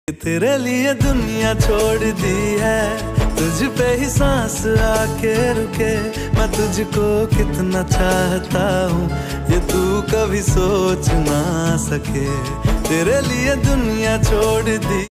तेरे लिए दुनिया छोड़ दी है, तुझ पे ही सांस आके रुके। मैं तुझको कितना चाहता हूँ ये तू कभी सोच ना सके। तेरे लिए दुनिया छोड़ दी।